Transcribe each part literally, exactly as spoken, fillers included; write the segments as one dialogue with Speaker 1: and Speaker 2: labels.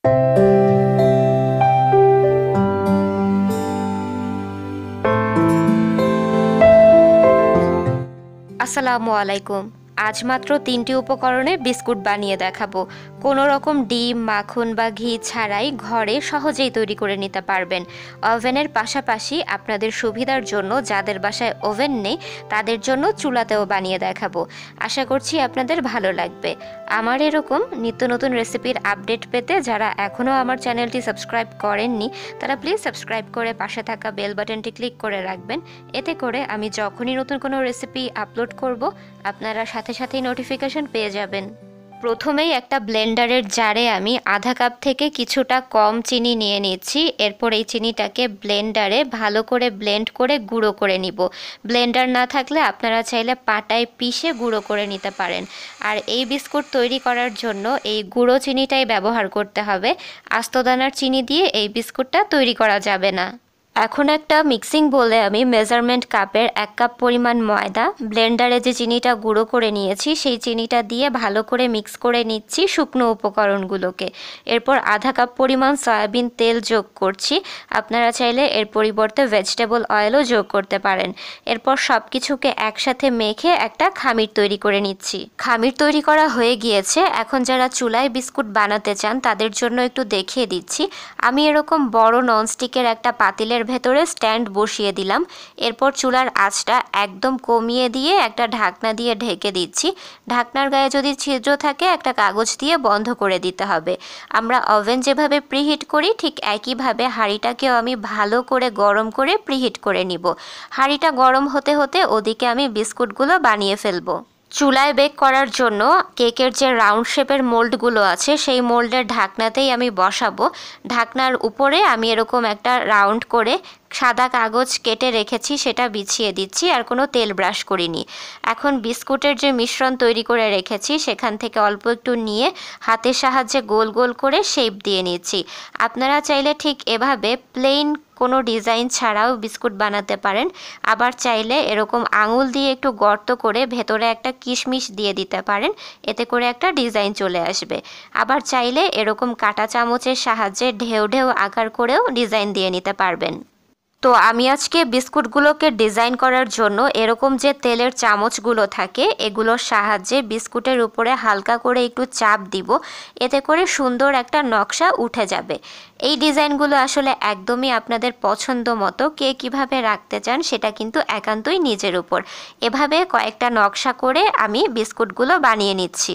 Speaker 1: আসসালামু আলাইকুম। আজ মাত্র তিনটি উপকরণে বিস্কুট বানিয়ে দেখাবো। কোনো রকম ডিম, মাখন বা ঘি ছাড়াই ঘরে সহজেই তৈরি করে নিতে পারবেন। ওভেনের পাশাপাশি আপনাদের সুবিধার জন্য যাদের বাসায় ওভেন নেই তাদের জন্য চুলাতেও বানিয়ে দেখাবো। আশা করছি আপনাদের ভালো লাগবে। আমার এরকম নিত্য নতুন রেসিপির আপডেট পেতে যারা এখনও আমার চ্যানেলটি সাবস্ক্রাইব করেননি তারা প্লিজ সাবস্ক্রাইব করে পাশে থাকা বেল বাটনটি ক্লিক করে রাখবেন। এতে করে আমি যখনই নতুন কোনো রেসিপি আপলোড করব আপনারা সাথে সাথেই নোটিফিকেশন পেয়ে যাবেন। প্রথমেই একটা ব্লেন্ডারের জারে আমি আধা কাপ থেকে কিছুটা কম চিনি নিয়ে নিচ্ছি। এরপর এই চিনিটাকে ব্লেন্ডারে ভালো করে ব্লেন্ড করে গুঁড়ো করে নিব। ব্লেন্ডার না থাকলে আপনারা চাইলে পাটায় পিষে গুঁড়ো করে নিতে পারেন। আর এই বিস্কুট তৈরি করার জন্য এই গুঁড়ো চিনিটাই ব্যবহার করতে হবে। আস্তদানার চিনি দিয়ে এই বিস্কুটটা তৈরি করা যাবে না। এখন একটা মিক্সিং বলে আমি মেজারমেন্ট কাপের এক কাপ পরিমাণ ময়দা ব্লেন্ডারে যে চিনিটা গুঁড়ো করে নিয়েছি সেই চিনিটা দিয়ে ভালো করে মিক্স করে নিচ্ছি শুকনো উপকরণগুলোকে। এরপর আধা কাপ পরিমাণ সয়াবিন তেল যোগ করছি। আপনারা চাইলে এর পরিবর্তে ভেজিটেবল অয়েলও যোগ করতে পারেন। এরপর সব কিছুকে একসাথে মেখে একটা খামির তৈরি করে নিচ্ছি। খামির তৈরি করা হয়ে গিয়েছে। এখন যারা চুলায় বিস্কুট বানাতে চান তাদের জন্য একটু দেখিয়ে দিচ্ছি। আমি এরকম বড় ননস্টিকের একটা পাতিলের ভেতরে স্ট্যান্ড বসিয়ে দিলাম। এরপর চুলার আঁচটা একদম কমিয়ে দিয়ে একটা ঢাকনা দিয়ে ঢেকে দিচ্ছি। ঢাকনার গায়ে যদি ছিদ্র থাকে একটা কাগজ দিয়ে বন্ধ করে দিতে হবে। আমরা ওভেন যেভাবে প্রিহিট করি ঠিক একইভাবে হাঁড়িটাকেও আমি ভালো করে গরম করে প্রিহিট করে নিব। হাঁড়িটা গরম হতে হতে ওদিকে আমি বিস্কুটগুলো বানিয়ে ফেলবো। চুলায় বেক করার জন্য কেকের যে রাউন্ড শেপের মোল্ডগুলো আছে সেই মোল্ডের ঢাকনাতেই আমি বসাবো। ঢাকনার উপরে আমি এরকম একটা রাউন্ড করে সাদা কাগজ কেটে রেখেছি সেটা বিছিয়ে দিচ্ছি, আর কোনো তেল ব্রাশ করিনি। এখন বিস্কুটের যে মিশ্রণ তৈরি করে রেখেছি সেখান থেকে অল্প একটু নিয়ে হাতের সাহায্যে গোল গোল করে শেপ দিয়ে নিচ্ছি। আপনারা চাইলে ঠিক এভাবে প্লেন কোনো ডিজাইন ছাড়াও বিস্কুট বানাতে পারেন। আবার চাইলে এরকম আঙুল দিয়ে একটু গর্ত করে ভেতরে একটা কিশমিশ দিয়ে দিতে পারেন, এতে করে একটা ডিজাইন চলে আসবে। আবার চাইলে এরকম কাঁটা চামচের সাহায্যে ঢেউ ঢেউ আকার করেও ডিজাইন দিয়ে নিতে পারবেন। তো আমি আজকে বিস্কুটগুলোকে ডিজাইন করার জন্য এরকম যে তেলের চামচগুলো থাকে এগুলোর সাহায্যে বিস্কুটের উপরে হালকা করে একটু চাপ দিব, এতে করে সুন্দর একটা নকশা উঠে যাবে। এই ডিজাইনগুলো আসলে একদমই আপনাদের পছন্দ মতো, কে কিভাবে রাখতে চান সেটা কিন্তু একান্তই নিজের উপর। এভাবে কয়েকটা নকশা করে আমি বিস্কুটগুলো বানিয়ে নিচ্ছি।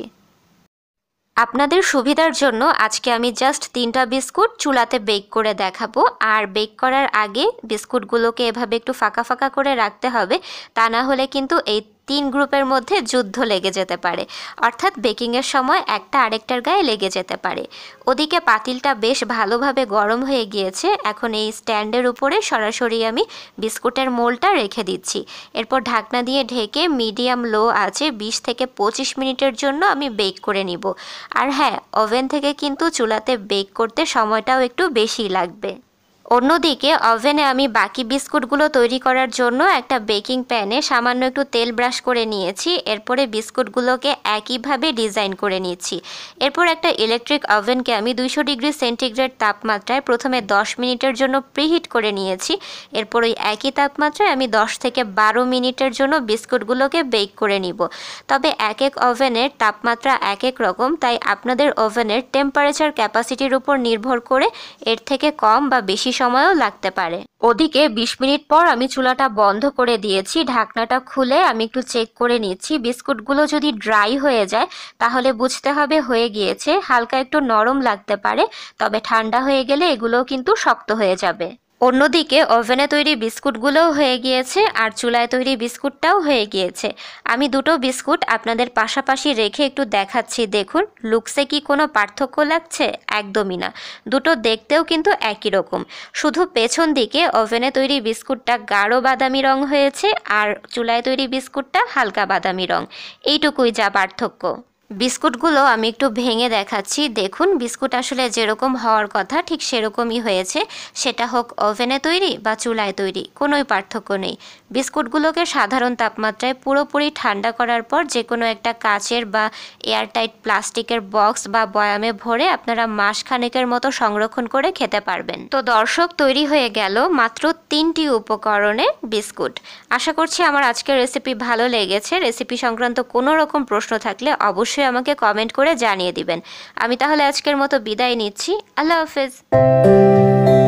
Speaker 1: আপনাদের সুবিধার জন্য আজকে আমি জাস্ট তিনটা বিস্কুট চুলাতে বেক করে দেখাবো। আর বেক করার আগে বিস্কুটগুলোকে এভাবে একটু ফাঁকা ফাঁকা করে রাখতে হবে, তা না হলে কিন্তু এই তিন গ্রুপের মধ্যে যুদ্ধ লেগে যেতে পারে, অর্থাৎ বেকিংয়ের সময় একটা আরেকটার গায়ে লেগে যেতে পারে। ওদিকে পাতিলটা বেশ ভালোভাবে গরম হয়ে গিয়েছে। এখন এই স্ট্যান্ডের উপরে সরাসরি আমি বিস্কুটের মোলটা রেখে দিচ্ছি। এরপর ঢাকনা দিয়ে ঢেকে মিডিয়াম লো আছে বিশ থেকে পঁচিশ মিনিটের জন্য আমি বেক করে নিব। আর হ্যাঁ, ওভেন থেকে কিন্তু চুলাতে বেক করতে সময়টাও একটু বেশি লাগবে। অন্যদিকে ওভেনে আমি বাকি বিস্কুটগুলো তৈরি করার জন্য একটা বেকিং প্যানে সামান্য একটু তেল ব্রাশ করে নিয়েছি। এরপরে বিস্কুটগুলোকে একইভাবে ডিজাইন করে নিচ্ছি। এরপর একটা ইলেকট্রিক ওভেনকে আমি দুইশো ডিগ্রি সেন্টিগ্রেড তাপমাত্রায় প্রথমে দশ মিনিটের জন্য প্রিহিট করে নিয়েছি। এরপর ওই একই তাপমাত্রায় আমি দশ থেকে বারো মিনিটের জন্য বিস্কুটগুলোকে বেক করে নিব। তবে এক এক ওভেনের তাপমাত্রা এক এক রকম, তাই আপনাদের ওভেনের টেম্পারেচার ক্যাপাসিটির উপর নির্ভর করে এর থেকে কম বা বেশি সময়ও লাগতে পারে। ওদিকে বিশ মিনিট পর আমি চুলাটা বন্ধ করে দিয়েছি। ঢাকনাটা খুলে আমি একটু চেক করে নিচ্ছি। বিস্কুটগুলো যদি ড্রাই হয়ে যায় তাহলে বুঝতে হবে হয়ে গিয়েছে। হালকা একটু নরম লাগতে পারে, তবে ঠান্ডা হয়ে গেলে এগুলোও কিন্তু শক্ত হয়ে যাবে। অন্যদিকে ওভেনে তৈরি বিস্কুটগুলোও হয়ে গিয়েছে আর চুলায় তৈরি বিস্কুটটাও হয়ে গিয়েছে। আমি দুটো বিস্কুট আপনাদের পাশাপাশি রেখে একটু দেখাচ্ছি। দেখুন লুকসে কি কোনো পার্থক্য লাগছে? একদমই না, দুটো দেখতেও কিন্তু একই রকম। শুধু পেছন দিকে ওভেনে তৈরি বিস্কুটটা গাঢ় বাদামি রং হয়েছে আর চুলায় তৈরি বিস্কুটটা হালকা বাদামি রং, এইটুকুই যা পার্থক্য। বিস্কুটগুলো আমি একটু ভেঙে দেখাচ্ছি। দেখুন বিস্কুট আসলে যেরকম হওয়ার কথা ঠিক সেরকমই হয়েছে। সেটা হোক ওভেনে তৈরি বা চুলায় তৈরি, কোনোই পার্থক্য নেই। বিস্কুটগুলোকে সাধারণ তাপমাত্রায় পুরোপুরি ঠান্ডা করার পর যে কোনো একটা কাচের বা এয়ারটাইট প্লাস্টিকের বক্স বা বয়ামে ভরে আপনারা মাসখানেকের মতো সংরক্ষণ করে খেতে পারবেন। তো দর্শক, তৈরি হয়ে গেল মাত্র তিনটি উপকরণে বিস্কুট। আশা করছি আমার আজকের রেসিপি ভালো লেগেছে। রেসিপি সংক্রান্ত কোনো রকম প্রশ্ন থাকলে অবশ্যই আমাকে কমেন্ট করে জানিয়ে দিবেন। আমি তাহলে আজকের মতো বিদায় নিচ্ছি। আল্লাহ হাফেজ।